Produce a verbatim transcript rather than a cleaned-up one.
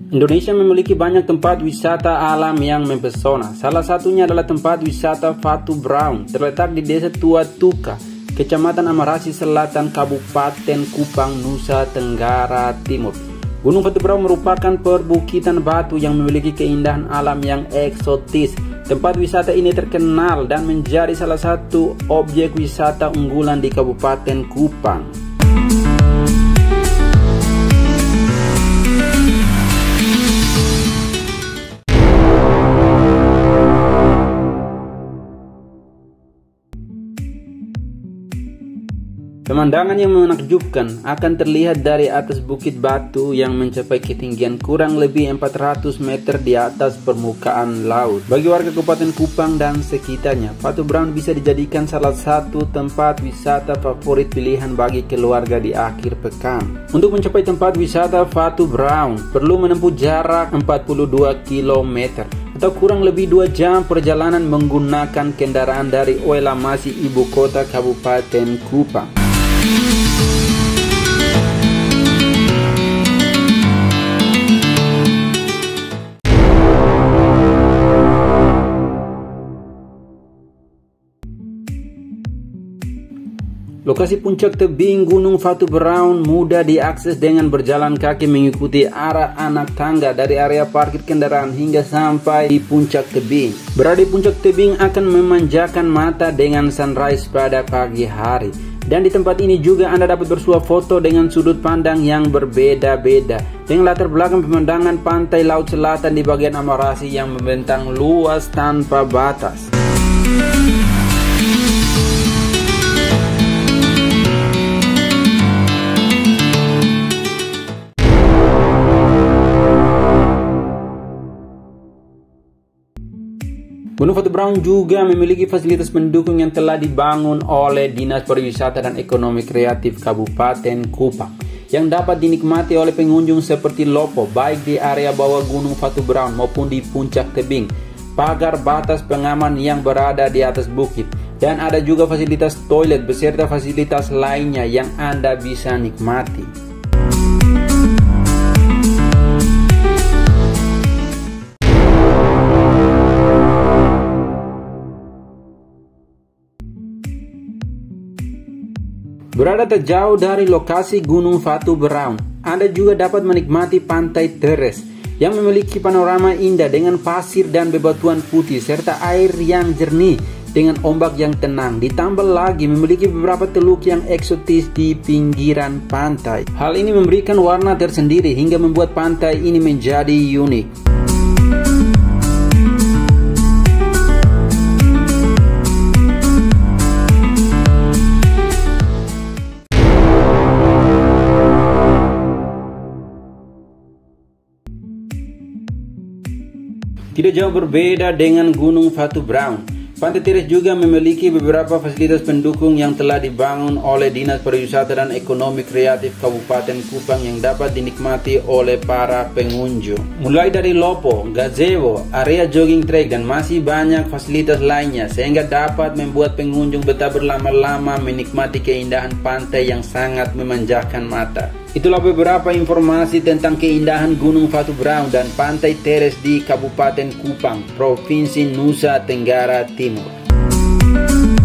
Indonesia memiliki banyak tempat wisata alam yang mempesona. Salah satunya adalah tempat wisata Fatu Brown, terletak di Desa Tua Tuka, Kecamatan Amarasi Selatan, Kabupaten Kupang, Nusa Tenggara Timur. Gunung Fatu Brown merupakan perbukitan batu yang memiliki keindahan alam yang eksotis. Tempat wisata ini terkenal dan menjadi salah satu objek wisata unggulan di Kabupaten Kupang. Pemandangan yang menakjubkan akan terlihat dari atas bukit batu yang mencapai ketinggian kurang lebih empat ratus meter di atas permukaan laut. Bagi warga Kabupaten Kupang dan sekitarnya, Fatu Brown bisa dijadikan salah satu tempat wisata favorit pilihan bagi keluarga di akhir pekan. Untuk mencapai tempat wisata Fatu Brown, perlu menempuh jarak empat puluh dua kilometer atau kurang lebih dua jam perjalanan menggunakan kendaraan dari Oelamasi, ibu kota Kabupaten Kupang. Lokasi puncak tebing Gunung Fatu Brown mudah diakses dengan berjalan kaki mengikuti arah anak tangga dari area parkir kendaraan hingga sampai di puncak tebing. Berada di puncak tebing akan memanjakan mata dengan sunrise pada pagi hari. Dan di tempat ini juga Anda dapat bersuah foto dengan sudut pandang yang berbeda-beda, dengan latar belakang pemandangan pantai laut selatan di bagian Amarasi yang membentang luas tanpa batas. Gunung Fatu Brown juga memiliki fasilitas pendukung yang telah dibangun oleh Dinas Pariwisata dan Ekonomi Kreatif Kabupaten Kupang yang dapat dinikmati oleh pengunjung seperti Lopo, baik di area bawah Gunung Fatu Brown maupun di puncak tebing, pagar batas pengaman yang berada di atas bukit, dan ada juga fasilitas toilet beserta fasilitas lainnya yang Anda bisa nikmati. Berada tak jauh dari lokasi Gunung Fatu Brown, Anda juga dapat menikmati Pantai Teres yang memiliki panorama indah dengan pasir dan bebatuan putih serta air yang jernih dengan ombak yang tenang. Ditambah lagi memiliki beberapa teluk yang eksotis di pinggiran pantai. Hal ini memberikan warna tersendiri hingga membuat pantai ini menjadi unik. Tidak jauh berbeda dengan Gunung Fatu Brown, Pantai Teres juga memiliki beberapa fasilitas pendukung yang telah dibangun oleh Dinas Pariwisata dan Ekonomi Kreatif Kabupaten Kupang yang dapat dinikmati oleh para pengunjung. Mulai dari Lopo, gazebo, area jogging track, dan masih banyak fasilitas lainnya sehingga dapat membuat pengunjung betah berlama-lama menikmati keindahan pantai yang sangat memanjakan mata. Itulah beberapa informasi tentang keindahan Gunung Fatu Brown dan Pantai Teres di Kabupaten Kupang, Provinsi Nusa Tenggara Timur.